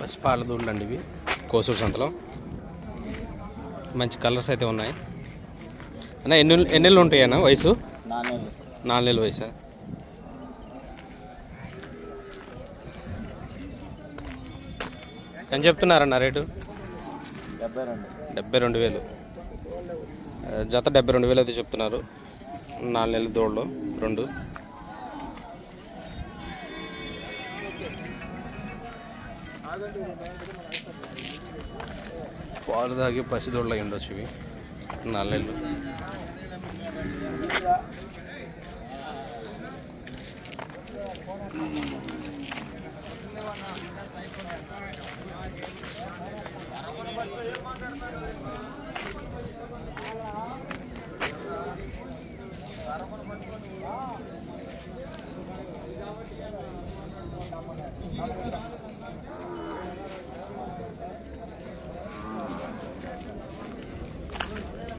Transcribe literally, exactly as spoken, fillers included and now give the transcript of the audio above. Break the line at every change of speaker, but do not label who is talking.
పసిపాల దూడలు అండి ఇవి కోసూరు సంతలో. మంచి కలర్స్ అయితే ఉన్నాయి అన్న. ఎన్ని ఎన్ని నెలలు ఉంటాయి అన్న వయసు? నాలుగు నెలల వయసా? ఎంత చెప్తున్నారన్న రేటు? డెబ్బై రెండు వేలు జత. డెబ్బై రెండు వేలు అయితే చెప్తున్నారు. నాలుగు నెలల దూడలు రెండు. పాలు తాగి పసి దూడలు అయి ఉండొచ్చు ఇవి. నాలుగు నెలలు.